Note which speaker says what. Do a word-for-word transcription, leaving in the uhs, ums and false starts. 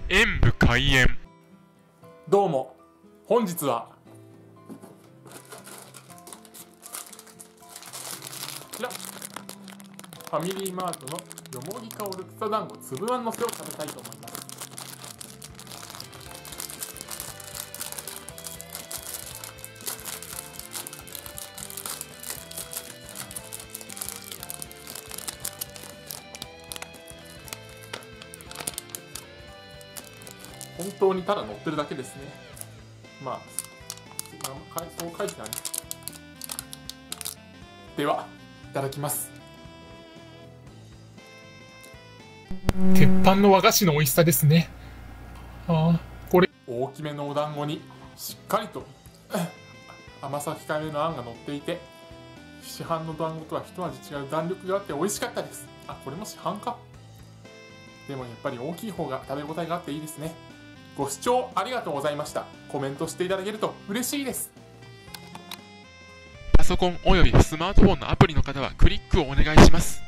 Speaker 1: 演武開演。
Speaker 2: どうも、本日はこちらファミリーマートのよもぎ香る草団子つぶあんのせを食べたいと思います。本当にただ乗ってるだけですね。まあ、そう書いてある。では、いただきます。鉄板の和菓子の美味しさですね。ああ、これ。大きめのお団子にしっかりと甘さ控えめのあんが乗っていて、市販の団子とは一味違う弾力があって美味しかったです。あ、これも市販か。でもやっぱり大きい方が食べ応えがあっていいですね。ご視聴ありがとうございました。コメントしていただけると嬉しいです。
Speaker 1: パソコンおよびスマートフォンのアプリの方はクリックをお願いします。